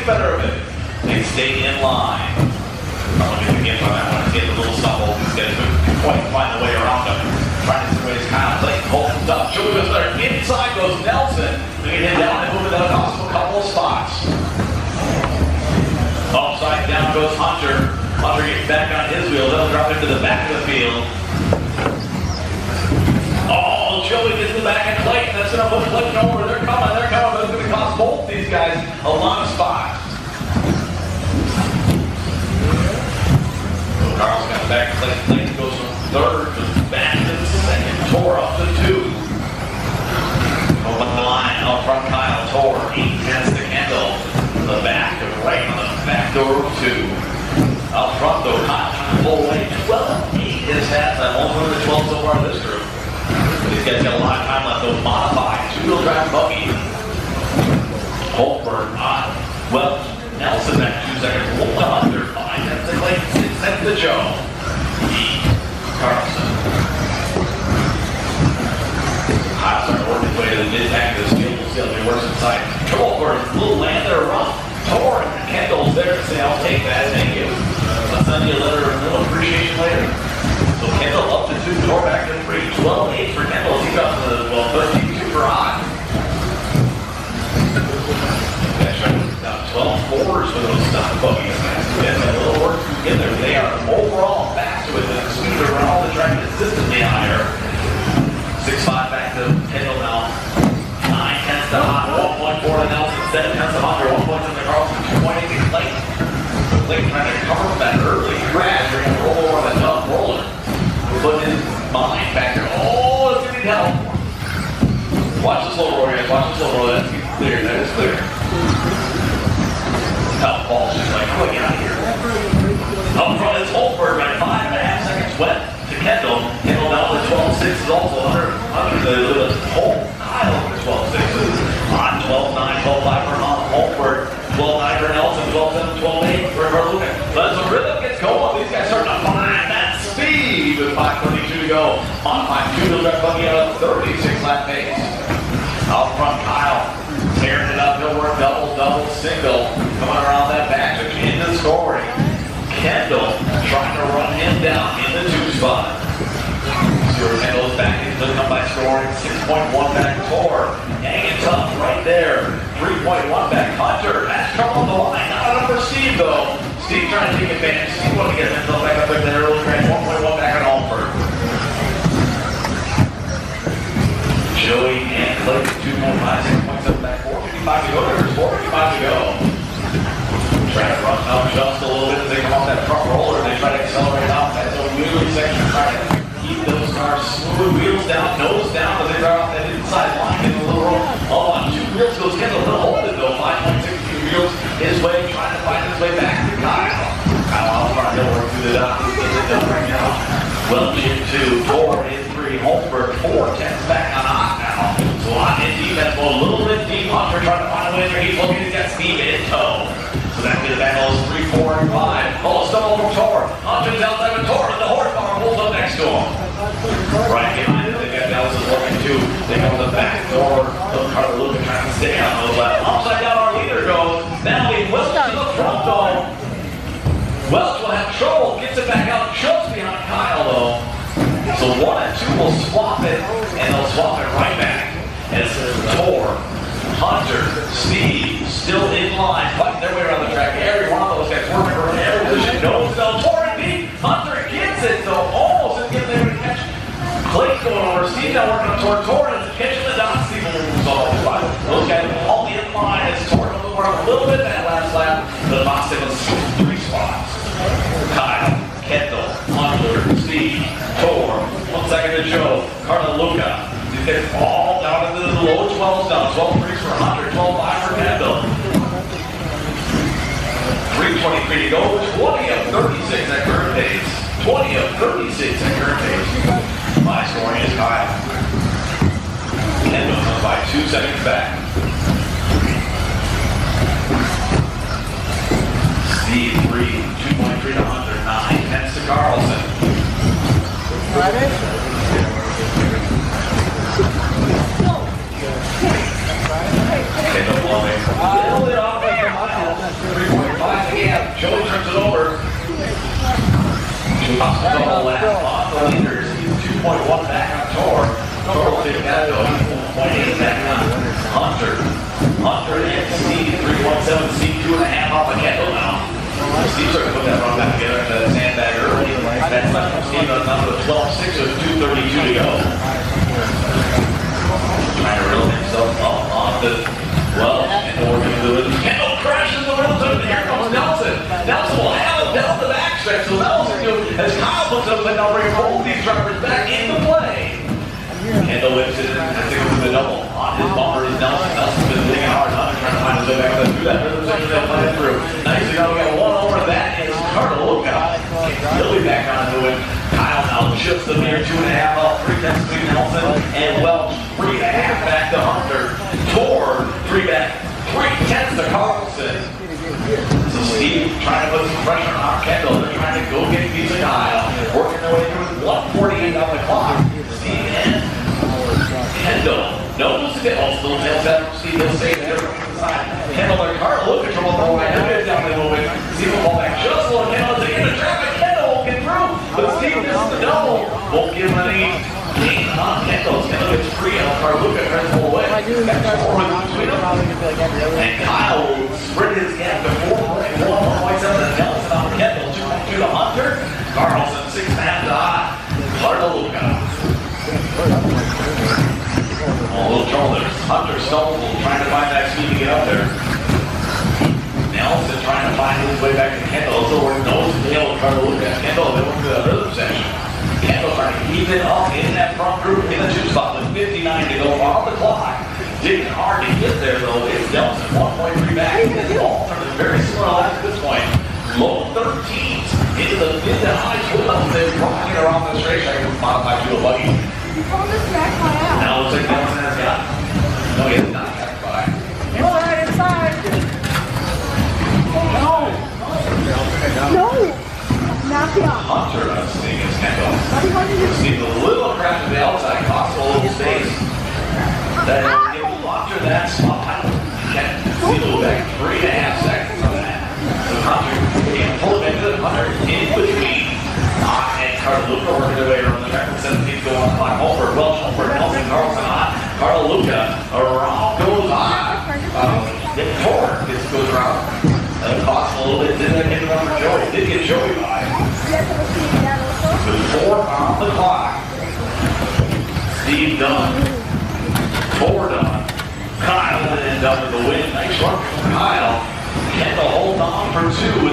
gets better of it. They stay in line. Probably gonna get on that one. Get a little stumble. These guys couldn't quite find the way around him. Trying to raise Kyle. Clayton holds up. Joey goes there. Inside goes Nelson. They get him down and move it down. Cost him a couple of spots. Upside down goes Hunter. Hunter gets back on his wheel. They'll drop into the back of the field. Oh, Joey gets the back of Clayton. That's going to put Clayton over. They're coming. But it's going to cost both these guys a lot of spots. So Carl's got back to Clayton. Clayton goes from third to back to the second. Tor up to 2. Open the line. Out front, Kyle. Tor. 8-10 to Kendall. The back to right on the back door of 2. Out front though, Kyle trying to pull away. 12-8 is half time. Only the 12 so far in this group. These guys got a lot of time left. They'll modify. 2-wheel drive buggy. Holtberg on. Well, Nelson back 2 seconds. Hold on. They're 5-10 to Clayton. 6-10 to Joe. Carlson. Kyle starting to work his way to the mid-back of this field. We'll see how he works inside. Holtberg, a little land there, rough. Tor and Kendall's there to say, I'll take that, thank you. I'll send you a letter of no appreciation later. So Kendall up to 2, Tor back to 3. 12-8 for Kendall. He's up to 13-2 for Odd. That's right. 12-4s for those stop buggies. That's a little work to get there. They are overall back to it. The speed around all the track consistently higher. 6-5 back to Kendall now. 9-10 to Odd. 1.4 to Nelson. 7-10 to Hunter. 1 point to Carlson. 2.8 to Clayton. Clayton trying to cover that early crash. They're going to roll over that tough roller. Putting his mind back there. Oh, it's going to need help. Watch the slow roll, guys. Watch the slow roll. That's clear. That is clear. Tough ball. She's like, oh, get out of here. Up front is Holtberg by 5.5 seconds wet to Kendall. Kendall down to 12-6 is also under the whole Kyle under 12-6. On 12-9, 12-5 for Holtberg. 12-9 for Nelson, 12-7, 12-8 for Luca. But as the rhythm gets going, these guys starting to find that speed with 5:22 to go. On 5-2, they'll buggy out a 36-lap pace. Out front, Kyle tearing it up. He'll work double, single. Coming around that back to into the scoring. Kendall trying to run him down in the 2 spot. Stuart Kendall's back into the comeback scoring. 6.1 back Tor. Hanging tough right there. 3.1 back Hunter. Has come on the line. Not enough for Steve though. Steve trying to take advantage. Steve wanting to get himself back up there. Early crash. 1.1 back on Holtberg. Joey and Clayton 2.5, 6.7 back. 4:55 to go. There's 4:55 to go. Trying to run up just a little bit as they come off that front roller. They try to accelerate off that wheelie section. Trying to keep those cars smooth. Wheels down, nose down, but they drive off that inside line in the little roll. Oh, on 2 wheels goes Kendall. He'll hold it though. 5.62 wheels his way, trying to find his way back to Kyle. Kyle out front. He'll work through the dock. He's getting it done right now. Welch in 2, Tor in 3, Holtberg 4, 10's back on Ott now. So Ott in defense, a little bit deep. Hunter trying to find a way there. He's looking. He's got Steve in tow. So that gives back all 3, 4, and 5. Oh, stumble from Tor. Hunter's outside with Tor, and the horsepower pulls up next to him. Right behind it, they got Dallas working too. They go to the back door. Carter Luca trying to stay on those left. Upside down, our leader goes. Now we Welch to the front though. Welch will have trouble. Gets it back out just behind Kyle though. So 1 and 2 will swap it, and they'll swap it right back. As Tor, Hunter, Steve, still in line, fighting their way around the track. Every one of those guys working for every position. Nose down, Tor and deep. Hunter gets it though. Almost didn't get there to catch. Clayton going over. Steve now working on Tor and catching the dot. Steve moves all the way. Those guys all in line as Tor will work a little bit that last lap. But Boston was 3 spots. Kyle, Kendall, Hunter, Steve, Tor. 1 second to Joe. Carter Luca. These guys all down into the low 12s down. 12-3 for Hunter, 12-5 for Kendall. 3:23 to go. 20 of 36 at current pace. 20 of 36 at current pace. My scoring is Kyle. Kendall comes by 2 seconds back. Steve 2.3 to Hunter, 9-10 to Carlson. Kendall blowing a little bit off right from Kyle. Joey turns it over. Double lap on the leaders. He's 2.1 back on Tor. Tor will take that though. 0.8 back on Hunter. Hunter and Steve, 3.17, Steve 2.5 off of Kendall now. Steve started to put that run back together into the sandbag early. That's left from Steve on number 12.6 with 2:32 to go. Trying to reel himself up on the well, and we're going to do it. Kendall crashes the middle zone. Here comes Nelson. Nelson will have it down the backstretch. So Nelson, as Kyle puts up, and they'll bring both these drivers back into play. Kendall whips it and has to go for the double. On his bumper is Nelson. Nelson's been digging hard. Hunter trying to find his way back through that rhythm section they'll play it through. Nicely done. We got one over that is Carter. Billy back onto it. Kyle now just a mere 2.5 off 3 tenths between Nelson and Welch. 3.5 back to Hunter. Tor 3 back. 3 tenths to Carlson. So Steve trying to put some pressure on Kendall. They're trying to go get these Kyle. Working their way through 1:48 on the clock. Steve and Kendall. No still nails that from Steve. He'll save it from the side. Kendall and Carl look control the ball right. He'll get down a little bit. Steve will fall back just a little. Kendall is in the traffic. Kendall won't get through. But Steve misses the double. Won't give him any gain on Kendall. Kendall gets free on Carluca. Tries to pull away. That's 4 between them. And Kyle will sprint his gap to 4.1. 1.7 to Nelson on Kendall. 2.2 to Hunter. Carlson 6.5 to Carluca. A little trouble there. Hunter stumbles, trying to find that speed to get up there. Nelson trying to find his way back to Kendall. So we're nose to tail with Carluca. Kendall, they went through that rhythm section. Kendall trying to keep it up in that front group in the 2 spot with 59 to go on the clock. Digging hard to get there though. It's Nelson 1.3 back. His ball turning very similar at this point. Low 13s into the mid to high 12s. They're rocking around this racetrack with modified to a buggy. Now looks like Nelson has got. No, he has not got by. Inside. No. Not the Hunter, I'm seeing his Kendall. See the little crash to the outside, costs a little space. That will give Hunter that spot. See the back 3.5 seconds on that. So Hunter can't pull it into the Hunter in between. And Carluca working their way around the track with 17 going on the clock. Over, Welch, over, Nelson, Carlson on. Carluca around goes on. Tor goes around. That costs a little bit. Didn't get it on for Joey. Did get Joey by. With 4 on the clock. Steve done. Tor done. Kyle ended up with the win. Nice run from Kyle. Kendall holds on for 2 with